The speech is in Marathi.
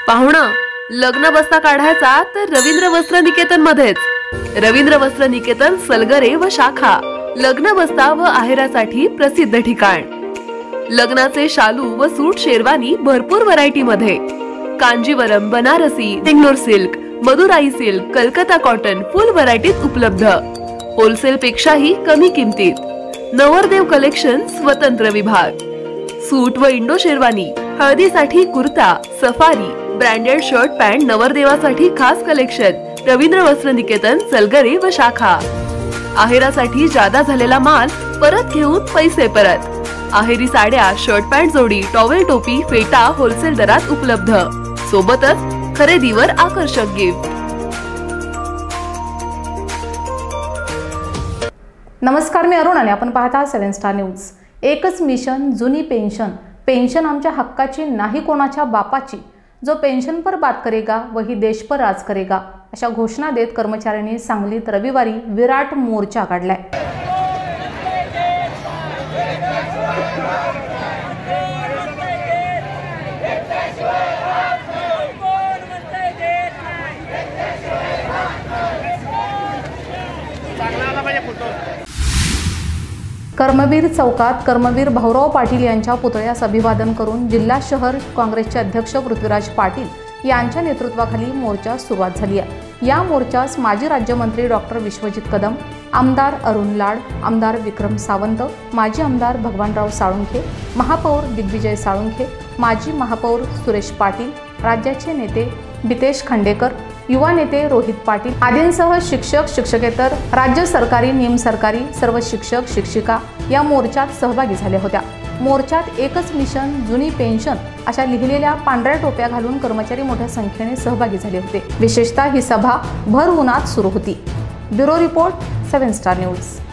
पाहुणा लग्न बस्ता काढायचा तर रवींद्र वस्त्र निकेतन मध्येच। रवींद्र वस्त्र निकेतन सलगरे व शाखा लग्न बस्ता व आहेरासाठी प्रसिद्ध ठिकाण। लग्नाचे शालू व सूट शेरवानी भरपूर व्हरायटी मध्ये Kanjeevaram, Banarasi, Bangalore silk, Madurai silk, Calcutta cotton full व्हरायटीत उपलब्ध। होलसेल पेक्षाही कमी किमतीत। नवरदेव कलेक्शन स्वतंत्र विभाग। सूट व इंडो शेरवानी, हळदीसाठी kurta, safari, branded shirt pant नवरदेवासाठी खास कलेक्शन। रवींद्र वस्त्र निकेतन सलगरे व शाखा। आहेरासाठी जादा झालेला माल परत घेऊन पैसे परत। आहेरी साड्या, शर्ट पॅन्ट जोडी, टॉवेल टोपी, फेटा होलसेल दरात उपलब्ध। सोबतच खरेदीवर आकर्षक गिफ्ट। नमस्कार, मी अरुण आणि आपण पाहता 7 स्टार न्यूज। एकच मिशन, जुनी पेन्शन। पेन्शन आमच्या हक्काची नाही कोणाच्या बापाची। जो पेन्शन पर बात करेगा वही देश पर राज करेगा, अशा घोषणा देत कर्मचाऱ्यांनी सांगलीत रविवारी विराट मोर्चा काढलाय। कर्मवीर चौकात कर्मवीर भाऊराव पाटील यांच्या पुतळ्यास अभिवादन करून जिल्हा शहर काँग्रेसचे अध्यक्ष पृथ्वीराज पाटील यांच्या नेतृत्वाखाली मोर्चा सुरुवात झाली आहे। या मोर्चास माजी राज्यमंत्री डॉक्टर विश्वजित कदम, आमदार अरुण लाड, आमदार विक्रम सावंत, माजी आमदार भगवानराव साळुंखे, महापौर दिग्विजय साळुंखे, माजी महापौर सुरेश पाटील, राज्याचे नेते बितेश खांडेकर, युवा नेते रोहित पाटील आदींसह शिक्षक, शिक्षकेतर, राज्य सरकारी, निमसरकारी सर्व शिक्षक, शिक्षिका या मोर्चात सहभागी झाल्या होत्या। मोर्चात एकच मिशन, जुनी पेन्शन अशा लिहिलेल्या पांढऱ्या टोप्या घालून कर्मचारी मोठ्या संख्येने सहभागी झाले होते। विशेषतः ही सभा भर उन्हात सुरू होती। Bureau report 7 star news.